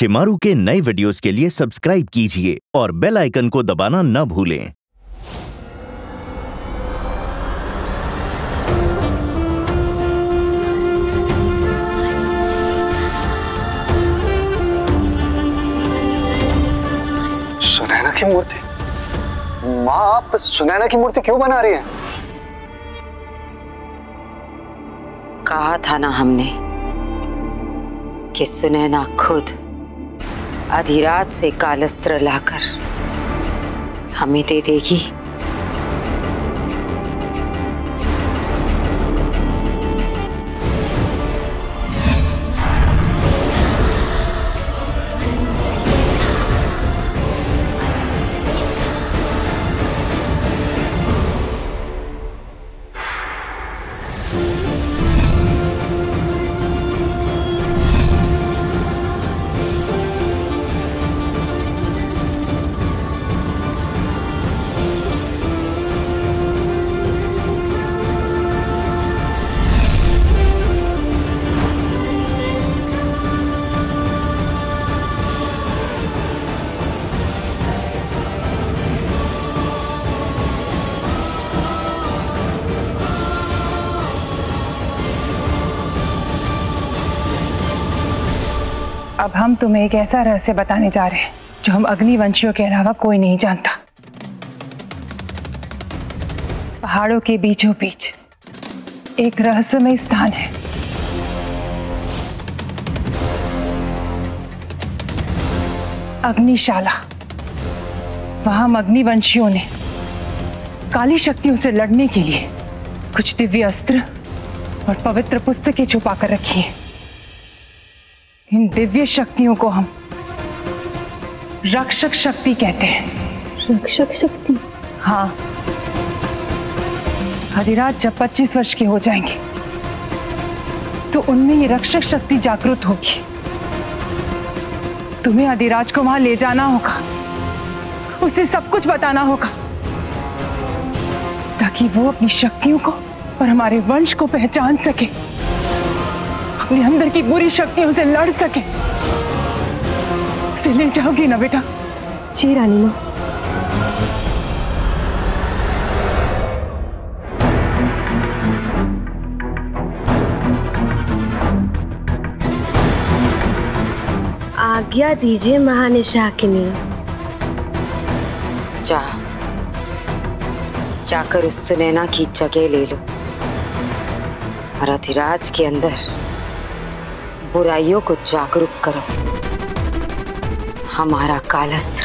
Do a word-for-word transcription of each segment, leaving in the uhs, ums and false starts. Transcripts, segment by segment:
शिमारू के नए वीडियोस के लिए सब्सक्राइब कीजिए और बेल आइकन को दबाना न भूलें। सुनैना की मूर्ति? माँ, आप सुनैना की मूर्ति क्यों बना रही हैं? कहा था ना हमने कि सुनैना खुद अधिराज से कालस्त्र लाकर हमें दे देगी। अब हम तुम्हें एक ऐसा रहस्य बताने जा रहे हैं जो हम अग्निवंशियों के अलावा कोई नहीं जानता। पहाड़ों के बीचों बीच एक रहस्यमय स्थान है। अग्निशाला। वहां अग्निवंशियों ने काली शक्तियों से लड़ने के लिए कुछ दिव्य अस्त्र और पवित्र पुस्तकें छुपा कर रखी हैं। इन दिव्य शक्तियों को हम रक्षक शक्ति कहते हैं। रक्षक शक्ति? हाँ। अधिराज जब पच्चीस वर्ष के हो जाएंगे तो उनमें ये रक्षक शक्ति जागृत होगी। तुम्हें अधिराज को वहां ले जाना होगा, उसे सब कुछ बताना होगा ताकि वो अपनी शक्तियों को और हमारे वंश को पहचान सके, अपने अंदर की बुरी शक्तियों से लड़ सके। उसे ले जाओगी ना बेटा? जी रानी माँ। आज्ञा दीजिए महानिशाकिनी। जा जाकर उस सुनैना की जगह ले लो और अधिराज के अंदर बुराइयों को जागरूक करो। हमारा कालस्त्र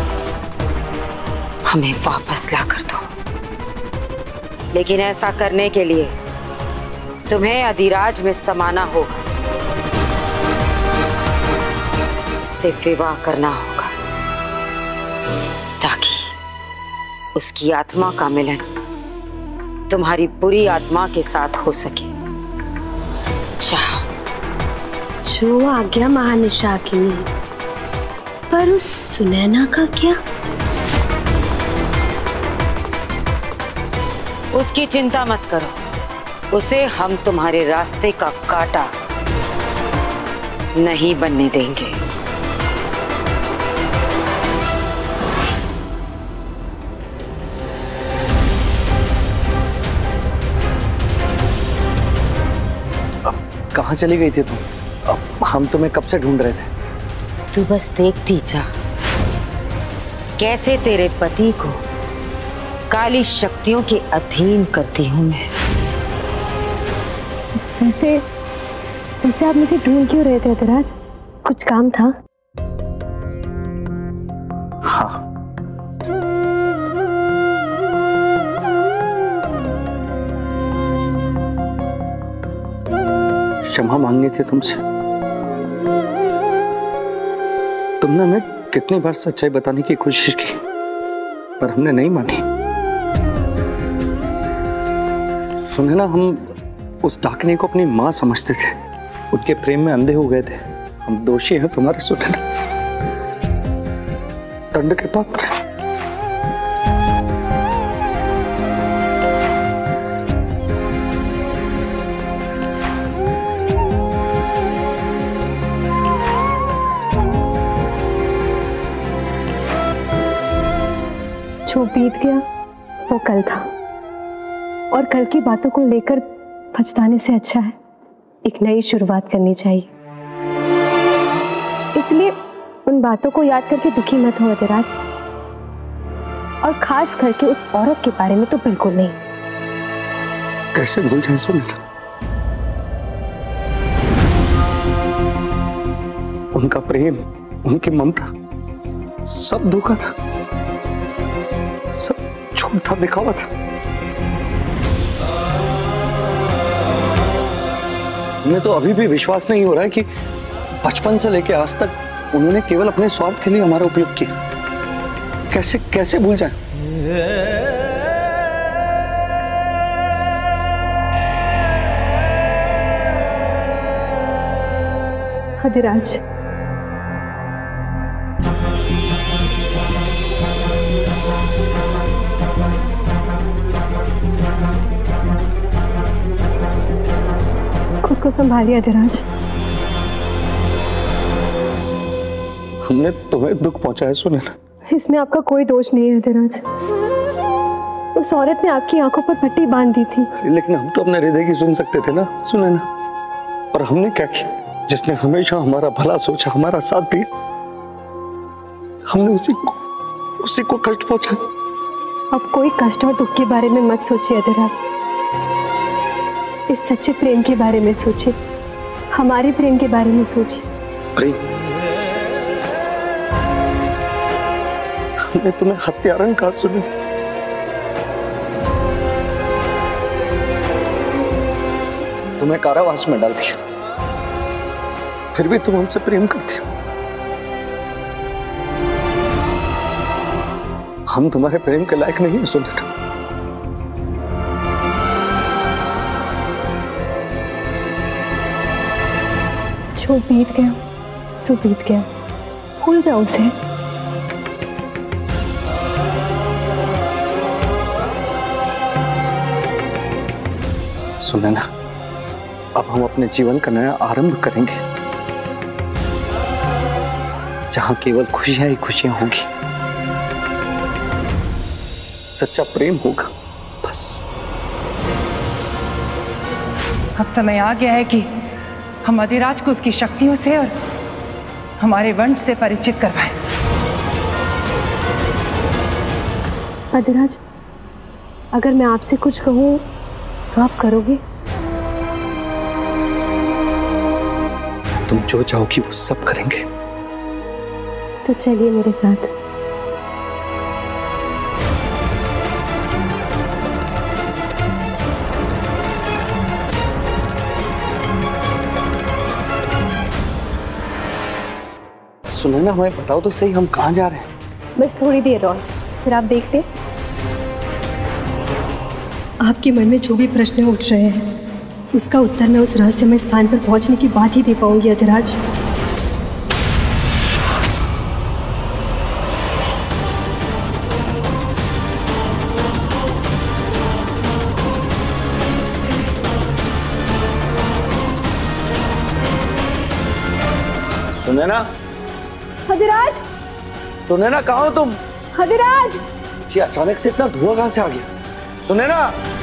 हमें वापस ला कर दो। लेकिन ऐसा करने के लिए तुम्हें अधिराज में समाना होगा, उससे विवाह करना होगा ताकि उसकी आत्मा का मिलन तुम्हारी बुरी आत्मा के साथ हो सके। जाओ। जो आज्ञा महानिशाकिनी। पर उस सुनैना का क्या? उसकी चिंता मत करो, उसे हम तुम्हारे रास्ते का कांटा नहीं बनने देंगे। अब कहाँ चली गई थी तुम? अब हम तुम्हें कब से ढूंढ रहे थे। तू बस देखती जा कैसे तेरे पति को काली शक्तियों के अधीन करती हूं मैं। वैसे वैसे आप मुझे ढूंढ क्यों रहे थे अधिराज? कुछ काम था? हाँ। क्षमा मांगनी थी तुमसे। तुमने हमें कितनी बार सच्चाई बताने की कोशिश की पर हमने नहीं मानी। सुने ना, हम उस डाकनी को अपनी मां समझते थे, उनके प्रेम में अंधे हो गए थे। हम दोषी हैं तुम्हारे सुने ना, दंड के पात्र हैं। जो बीत गया वो कल था, और कल की बातों को लेकर पछताने से अच्छा है एक नई शुरुआत करनी चाहिए। इसलिए उन बातों को याद करके दुखी मत हो अधिराज, और खास करके उस औरत के बारे में तो बिल्कुल नहीं। कैसे भूल जाए सुनीता? उनका प्रेम, उनकी ममता सब धोखा था, सब झूठ था, दिखावा था। हमें तो अभी भी विश्वास नहीं हो रहा है कि बचपन से लेकर आज तक उन्होंने केवल अपने स्वार्थ के लिए हमारा उपयोग किया। कैसे कैसे भूल जाए? अधिराज, खुद को संभालिए अधिराज। हमने तुम्हें दुख पहुंचाया सुनैना। इसमें आपका कोई दोष नहीं है अधिराज। उस औरत ने आपकी आंखों पर पट्टी बांध दी थी। लेकिन हम तो अपने हृदय की सुन सकते थे ना सुनैना। और हमने क्या किया? जिसने हमेशा हमारा भला सोचा, हमारा साथ दिया, हमने उसी को उसी को कष्ट पहुंचाया। अब कोई कष्ट और दुख के बारे में मत सोचिए अधिराज। इस सच्चे प्रेम के बारे में सोचिए, हमारे प्रेम के बारे में सोचिए। अरे हमने तुम्हें हत्यारन कहा सुनी, तुम्हें कारावास में डाल दिया, फिर भी तुम हमसे प्रेम करती हो। हम तुम्हारे प्रेम के लायक नहीं है सुनीता। जो बीत गया सो बीत गया, भूल जाओ उसे। सुनैना, अब हम अपने जीवन का नया आरंभ करेंगे, जहां केवल खुशियां ही खुशियां होंगी, सच्चा प्रेम होगा, बस। अब समय आ गया है कि हम अधिराज को उसकी शक्तियों से और हमारे वंश से परिचित करवाएं। अधिराज, अगर मैं आपसे कुछ कहूं तो आप करोगे? तुम जो चाहोगी वो सब करेंगे। तो चलिए मेरे साथ। सुनैना, हमें बताओ तो सही, हम कहाँ जा रहे हैं? बस थोड़ी देर और, फिर आप देख ले। आपके मन में जो भी प्रश्न उठ रहे हैं उसका उत्तर मैं उस रहस्यमय स्थान पर पहुंचने के बाद ही दे पाऊंगी अधिराज। सुनैना, अधिराज, सुनैना, कहाँ हो तुम? अधिराज, जी अचानक से इतना धुआं कहाँ से आ गया? सुनैना,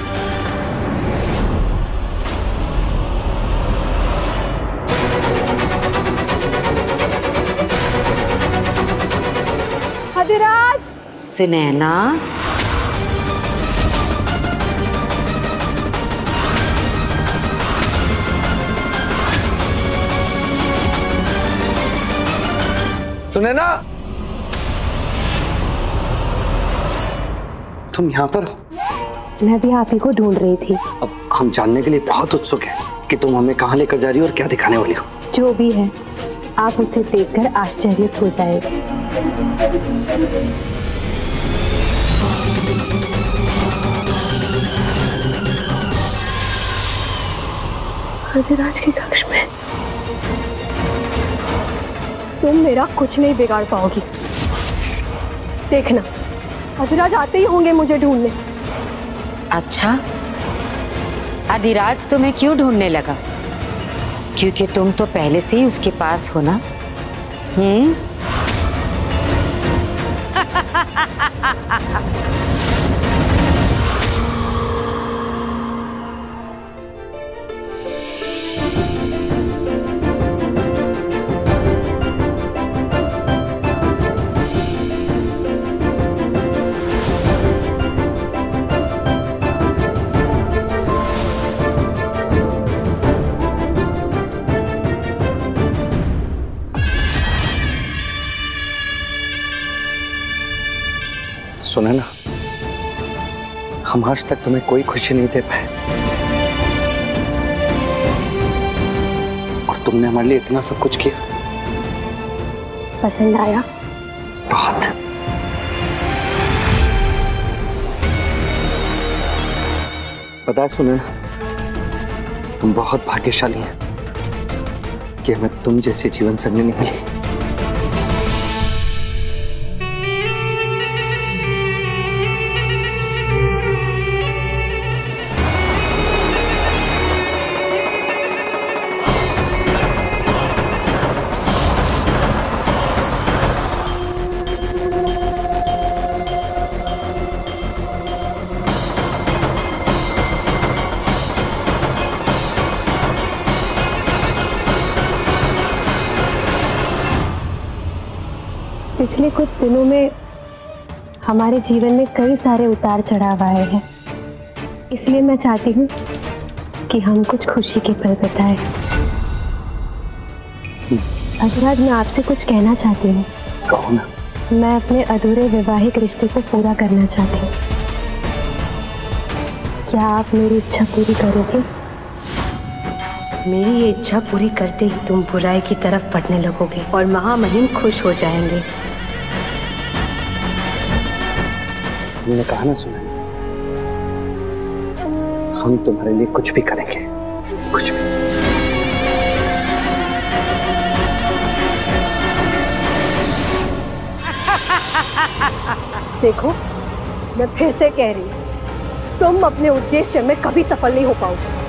अधिराज, सुनैना, सुनैना, तुम यहाँ पर हो? मैं भी आप ही को ढूंढ रही थी। अब हम जानने के लिए बहुत उत्सुक हैं कि तुम हमें कहाँ लेकर जा रही हो और क्या दिखाने वाली हो। जो भी है आप उसे देखकर आश्चर्यचकित हो जाएगा। अधिराज के कक्ष में तुम मेरा कुछ नहीं बिगाड़ पाओगी। देखना, अधिराज आते ही होंगे मुझे ढूंढने। अच्छा, अधिराज तुम्हें क्यों ढूंढने लगा? क्योंकि तुम तो पहले से ही उसके पास हो ना? हम्म सुना ना, हम आज तक तुम्हें कोई खुशी नहीं दे पाए और तुमने हमारे लिए इतना सब कुछ किया। पसंद आया? बहुत। पता है सुना ना, हम बहुत भाग्यशाली हैं कि हमें तुम जैसी जीवन संगनी मिली। पिछले कुछ दिनों में हमारे जीवन में कई सारे उतार चढ़ाव आए हैं, इसलिए मैं चाहती हूँ कि हम कुछ खुशी के पल बिताएं। अजराज, मैं आपसे कुछ कहना चाहती हूँ। कहो ना। मैं अपने अधूरे वैवाहिक रिश्ते को पूरा करना चाहती हूँ। क्या आप मेरी इच्छा पूरी करोगे? मेरी ये इच्छा पूरी करते ही तुम बुराई की तरफ बढ़ने लगोगे और महामहिम खुश हो जाएंगे। हमने कहा ना सुना, हम तुम्हारे लिए कुछ भी करेंगे, कुछ भी। देखो, मैं फिर से कह रही हूँ, तुम अपने उद्देश्य में कभी सफल नहीं हो पाओगे।